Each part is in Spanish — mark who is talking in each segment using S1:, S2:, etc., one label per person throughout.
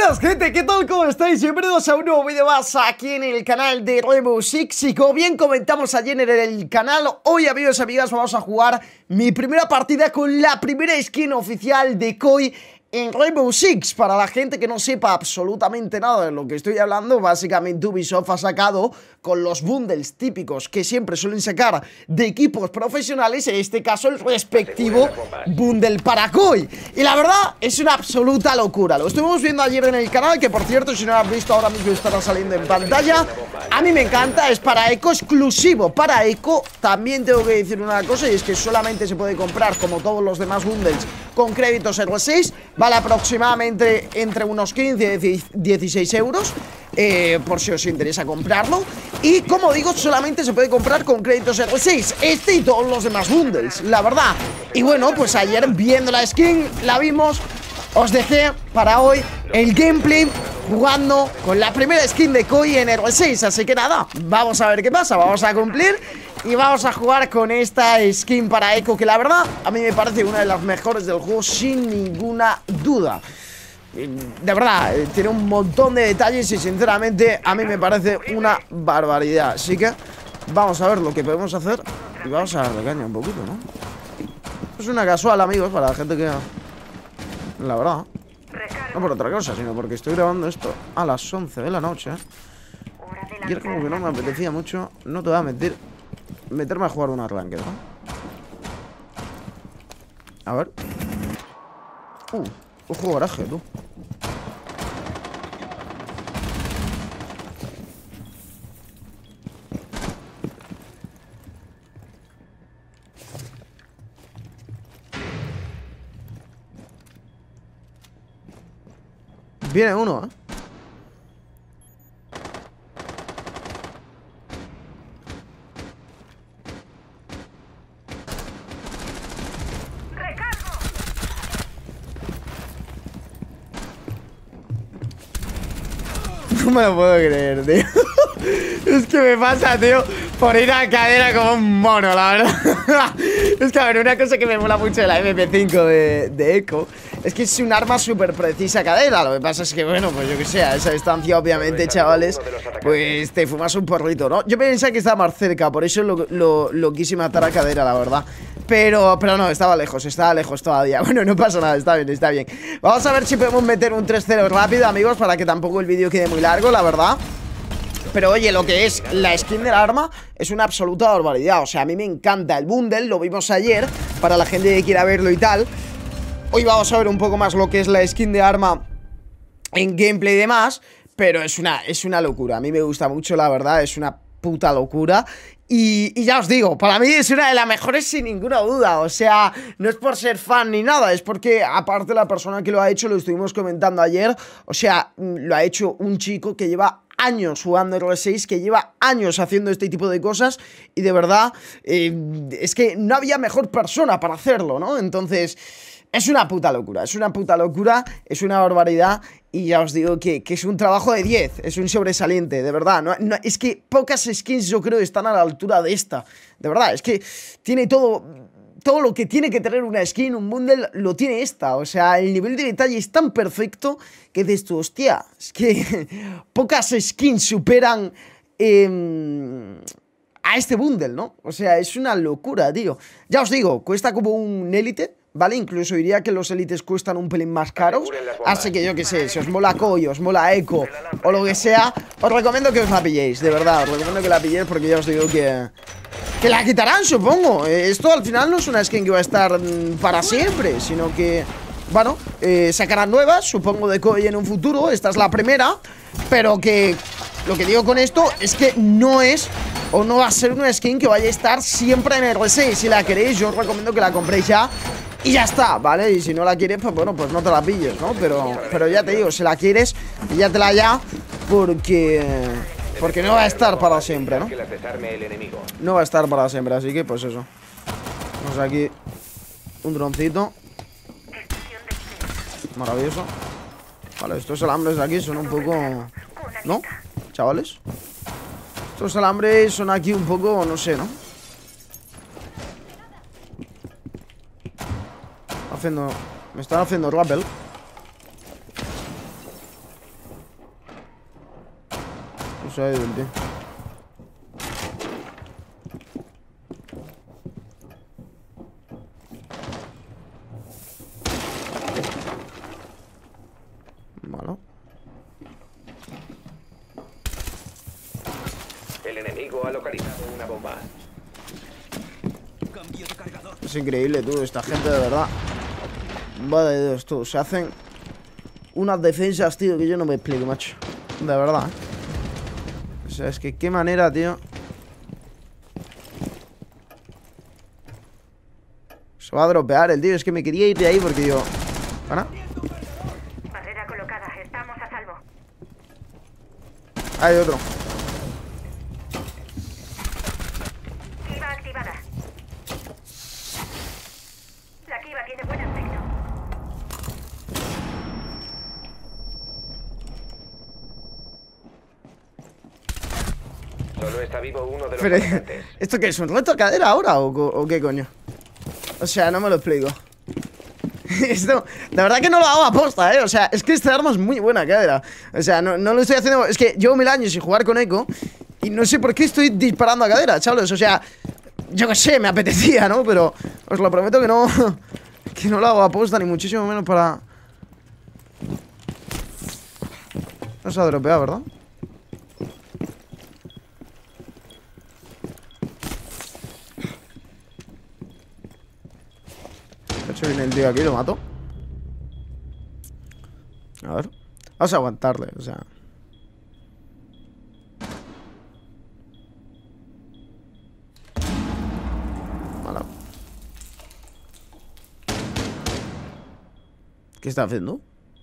S1: Buenas gente, ¿qué tal? ¿Cómo estáis? Bienvenidos a un nuevo vídeo más aquí en el canal de Rainbow Six. Y como bien comentamos ayer en el canal, hoy amigos y amigas vamos a jugar mi primera partida con la primera skin oficial de Koi en Rainbow Six. Para la gente que no sepa absolutamente nada de lo que estoy hablando, básicamente Ubisoft ha sacado con los bundles típicos que siempre suelen sacar de equipos profesionales, en este caso el respectivo bundle para Koi. Y la verdad es una absoluta locura. Lo estuvimos viendo ayer en el canal, que por cierto, si no lo has visto ahora mismo estará saliendo en pantalla. A mí me encanta, es para Eco, exclusivo para Eco. También tengo que decir una cosa, y es que solamente se puede comprar, como todos los demás bundles, con créditos R6. Vale aproximadamente entre unos 15 y 16 euros, por si os interesa comprarlo. Y como digo, solamente se puede comprar con créditos R6, este y todos los demás bundles, la verdad. Y bueno, pues ayer viendo la skin, la vimos, os dejé para hoy el gameplay jugando con la primera skin de Koi en R6. Así que nada, vamos a ver qué pasa, vamos a cumplir y vamos a jugar con esta skin para Eco, que la verdad a mí me parece una de las mejores del juego sin ninguna duda. De verdad, tiene un montón de detalles y sinceramente a mí me parece una barbaridad. Así que vamos a ver lo que podemos hacer y vamos a darle caña un poquito, ¿no? Es una casual, amigos, para la gente que... La verdad, no por otra cosa, sino porque estoy grabando esto a las 11 de la noche, y es como que no me apetecía mucho, no te voy a meterme a jugar una ranked, ¿no? A ver. Ojo garaje, tú. Viene uno, ¿eh? No me lo puedo creer, tío. Es que me pasa, tío, por ir a cadera como un mono, la verdad. Es que, a ver, una cosa que me mola mucho de la MP5 de Eco es que es un arma súper precisa a cadera. Lo que pasa es que, bueno, pues yo que sé, a esa distancia, obviamente, chavales, pues te fumas un porrito, ¿no? Yo pensaba que estaba más cerca, por eso lo quise matar a cadera, la verdad. Pero no, estaba lejos todavía. Bueno, no pasa nada, está bien, está bien. Vamos a ver si podemos meter un 3-0 rápido, amigos, para que tampoco el vídeo quede muy largo, la verdad. Pero oye, lo que es la skin del arma es una absoluta barbaridad. O sea, a mí me encanta el bundle, lo vimos ayer, para la gente que quiera verlo y tal. Hoy vamos a ver un poco más lo que es la skin de arma en gameplay y demás. Pero es una locura, a mí me gusta mucho, la verdad, es una puta locura. Y ya os digo, para mí es una de las mejores sin ninguna duda. O sea, no es por ser fan ni nada, es porque aparte la persona que lo ha hecho, lo estuvimos comentando ayer, o sea, lo ha hecho un chico que lleva años jugando R6, que lleva años haciendo este tipo de cosas, y de verdad, es que no había mejor persona para hacerlo, ¿no? Entonces, es una puta locura, es una barbaridad. Y ya os digo que es un trabajo de 10, es un sobresaliente, de verdad. Es que pocas skins yo creo están a la altura de esta. De verdad, es que tiene todo lo que tiene que tener una skin, un bundle, lo tiene esta. O sea, el nivel de detalle es tan perfecto que dices tú, hostia, es que pocas skins superan a este bundle, ¿no? O sea, es una locura, tío. Ya os digo, cuesta como un élite, ¿vale? Incluso diría que los élites cuestan un pelín más caros. Así que yo que sé, si os mola Koi, os mola Eco o lo que sea, os recomiendo que os la pilléis, de verdad. Os recomiendo que la pilléis porque ya os digo que la quitarán, supongo. Esto al final no es una skin que va a estar para siempre, sino que, bueno, sacarán nuevas, supongo, de Koi en un futuro. Esta es la primera, pero que lo que digo con esto es que no es o no va a ser una skin que vaya a estar siempre en R6. Si la queréis, yo os recomiendo que la compréis ya y ya está, ¿vale? Y si no la quieres, pues bueno, pues no te la pilles, ¿no? Pero ya te digo, si la quieres, píllatela ya, porque no va a estar para siempre, ¿no? No va a estar para siempre, así que pues eso. Vamos aquí un droncito. Maravilloso. Vale, estos alambres de aquí son un poco... ¿No? Chavales, estos alambres son aquí un poco, no sé, ¿no? Me están haciendo rappel. Se ha ido el tío. Malo.
S2: El enemigo ha localizado una bomba.
S1: Es increíble, tú, esta gente de verdad. Vale, Dios, tú, se hacen unas defensas, tío, que yo no me explico, macho. De verdad, O sea, es que qué manera, tío. Se va a dropear el tío, es que me quería ir de ahí porque yo... ¿Para?
S3: Barrera colocada, estamos a salvo.
S1: Hay otro.
S3: Kiva activada. La Kiva tiene buen aspecto.
S2: Solo está vivo uno de los
S1: Pero,
S2: atacantes.
S1: ¿esto qué es? ¿Un reto a cadera ahora o qué coño? O sea, no me lo explico. Esto, de verdad que no lo hago a posta, O sea, es que esta arma es muy buena, cadera. O sea, no lo estoy haciendo... Es que llevo 1000 años sin jugar con Echo y no sé por qué estoy disparando a cadera, chavales. O sea, yo qué sé, me apetecía, ¿no? Pero os lo prometo que no... Que no lo hago a posta, ni muchísimo menos para... No se ha dropeado, ¿verdad? De hecho, viene el tío aquí, lo mato. A ver. Vamos a aguantarle, o sea. Vale. ¿Qué está haciendo?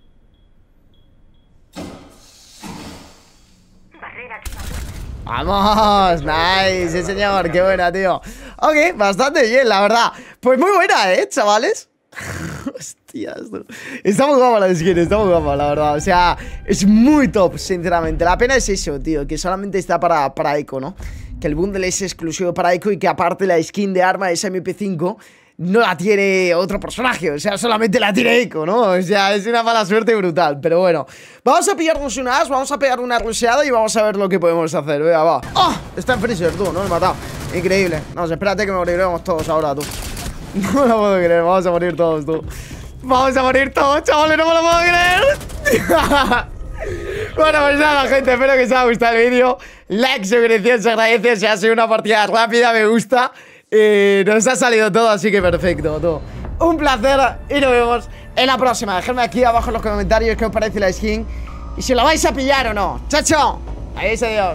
S3: Barrera activada.
S1: ¡Vamos! ¡Nice! Sí, señor, qué buena, tío. Ok, bastante bien, la verdad. Pues muy buena, chavales. Hostias, tú. Está muy guapa la skin, está muy guapa, la verdad. O sea, es muy top, sinceramente. La pena es eso, tío, que solamente está para Echo, ¿no? Que el bundle es exclusivo para Echo y que aparte la skin de arma esa MP5 no la tiene otro personaje, o sea, solamente la tiene Echo, ¿no? O sea, es una mala suerte brutal, pero bueno. Vamos a pillarnos una as, vamos a pegar una rusheada y vamos a ver lo que podemos hacer, venga, va. ¡Oh! Está en freezer, tú, no lo he matado. Increíble. No, espérate que moriremos todos ahora, tú. No lo puedo creer, vamos a morir todos, tú. Vamos a morir todos, chavales, no me lo puedo creer. Bueno, pues nada, gente, espero que os haya gustado el vídeo. Like, suscripción, se agradece. O sea, ha sido una partida rápida, me gusta. Nos ha salido todo, así que perfecto, todo. Un placer y nos vemos en la próxima. Dejadme aquí abajo en los comentarios qué os parece la skin y si la vais a pillar o no. ¡Chao, chao! Adiós, adiós.